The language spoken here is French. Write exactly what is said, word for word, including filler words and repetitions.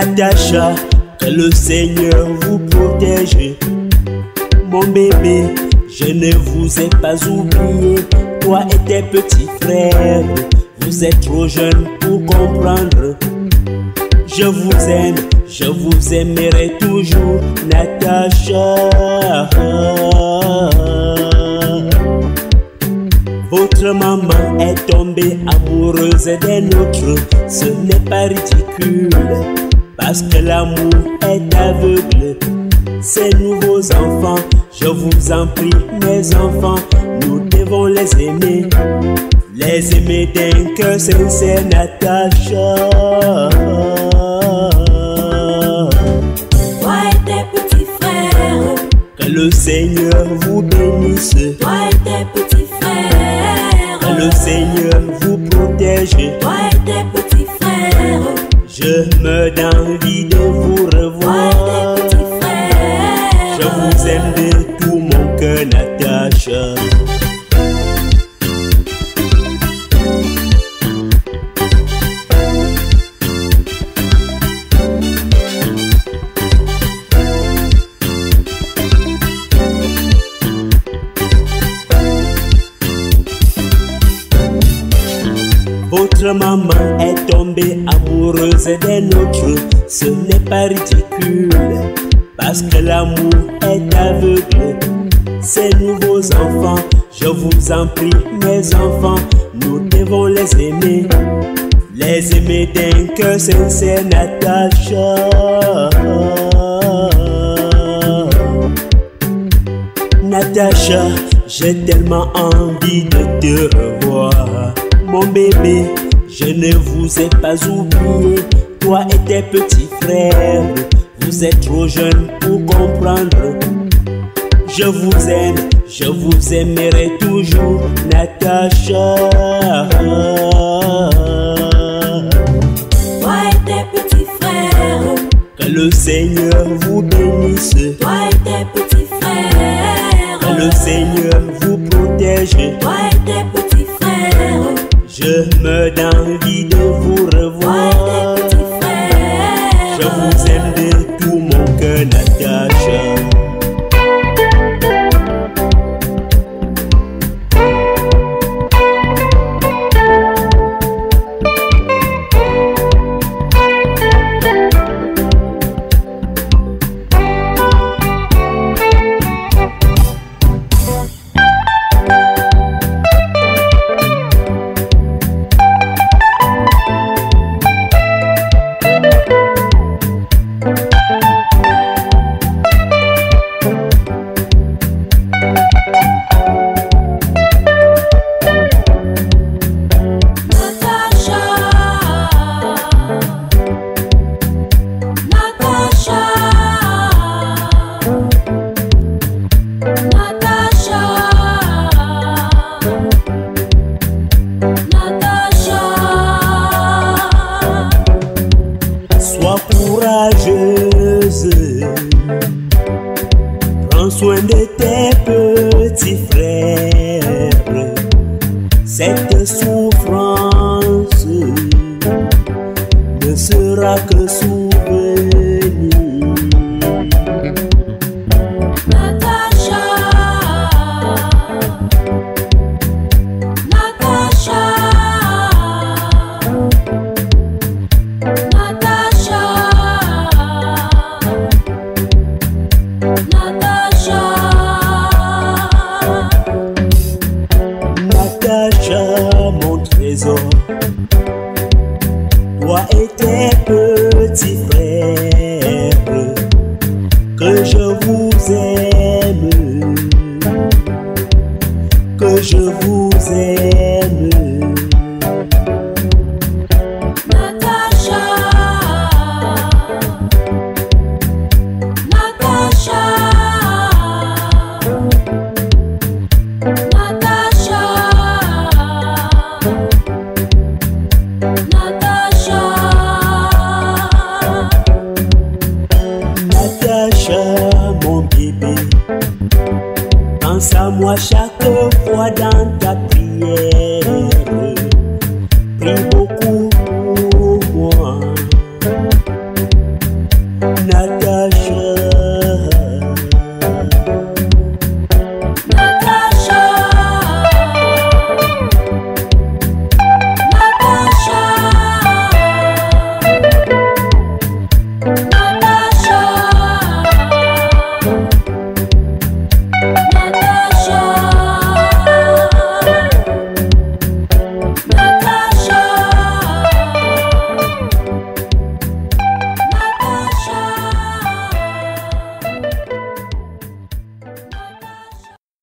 Natacha, que le Seigneur vous protège. Mon bébé, je ne vous ai pas oublié. Toi et tes petits frères, vous êtes trop jeunes pour comprendre. Je vous aime, je vous aimerai toujours, Natacha. Votre maman est tombée amoureuse d'un autre. Ce n'est pas ridicule, parce que l'amour est aveugle. Ces nouveaux enfants, je vous en prie, mes enfants, nous devons les aimer. Les aimer d'un cœur sincère, Natacha. Toi et tes petits frères, que le Seigneur vous bénisse. Toi et tes petits frères, que le Seigneur vous protège. Toi et tes petits frères, je me donne envie de vous revoir. Toi et tes petits frères, je vous aime de tout mon cœur, Natacha. Votre maman est tombée amoureuse d'un autre. Ce n'est pas ridicule, parce que l'amour est aveugle. Ces nouveaux enfants, je vous en prie, mes enfants, nous devons les aimer. Les aimer d'un cœur sincère, Natacha. Natacha, j'ai tellement envie de te revoir. Mon bébé, je ne vous ai pas oublié. Toi et tes petits frères, vous êtes trop jeunes pour comprendre. Je vous aime, je vous aimerai toujours, Natacha. Toi et tes petits frères, que le Seigneur vous bénisse. Toi et tes petits frères, que le Seigneur vous protège. Toi et tes petits frères, je me donne envie de vous revoir. Toi et tes petits frères, je vous aime de tout mon cœur, Natacha. Sois courageuse, prends soin de tes petits frères. Cette souffrance ne sera que souvenir. Natacha, Natacha, Natacha, Natacha, Natacha, mon trésor, toi et tes petits frères, que je vous aime, que je vous aime. Natacha, Natacha, Natacha, Natacha, Natacha, mon bébé, pense à moi chaque fois dans ta prière. Prie beaucoup